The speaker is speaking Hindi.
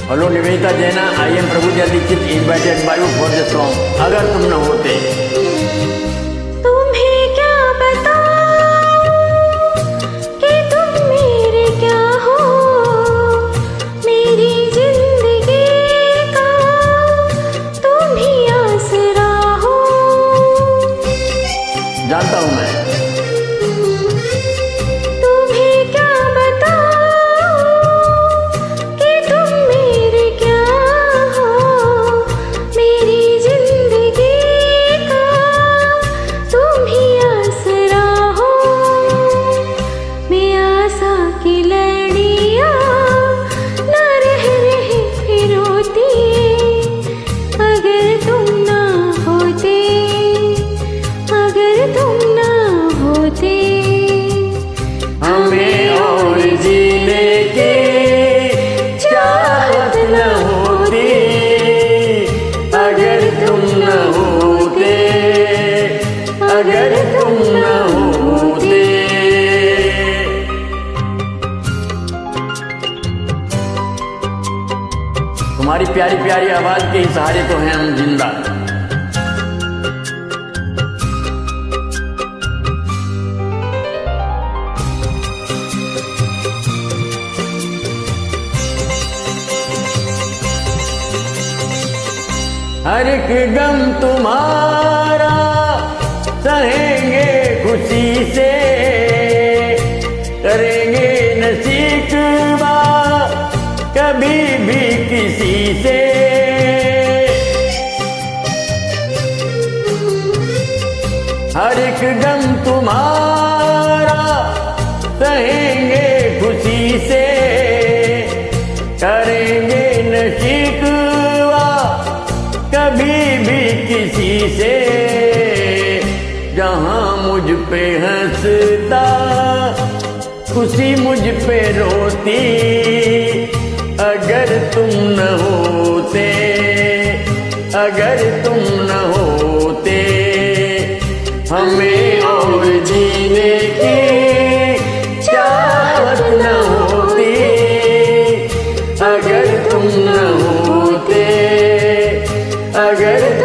Hello Nivedita Jaina, I am Prabhuja Dikshit invited by you for the song अगर तुम न होते। तुम्हें क्या बताऊं कि तुम मेरे क्या हो, मेरी जिंदगी का तुम ही आसरा हो। जानता हूँ मैं। हमें और जीने की चाहत न होती अगर तुम न होते, अगर तुम न होते। तुम्हारी प्यारी प्यारी आवाज के सहारे तो हैं हम जिंदा। हर एक गम तुम्हारा सहेंगे खुशी से, करेंगे न शिकवा कभी भी किसी से। हर एक गम तुम्हारा सहेंगे खुशी से, करेंगे न शिकवा कभी भी किसी से। जहां मुझ पे हंसता खुशी मुझ पे रोती अगर तुम न होते, अगर तुम न होते। हमें और जीने की चाहत न होती अगर तुम न होते, अगर